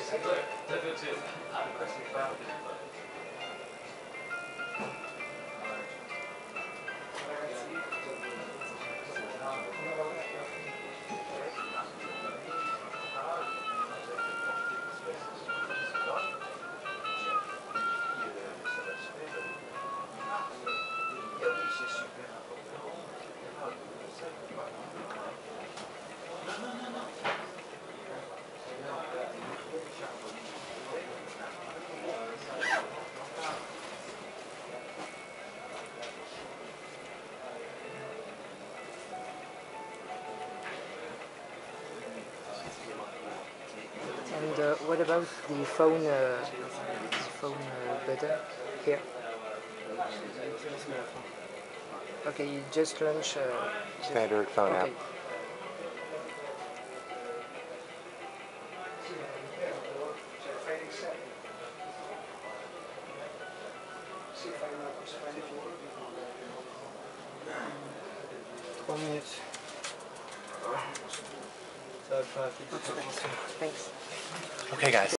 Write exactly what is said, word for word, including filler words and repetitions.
And uh, what about the phone, uh, the phone uh, button here? Okay, you just launch uh, just- Standard phone okay. app. One minute. Thanks. Okay, guys.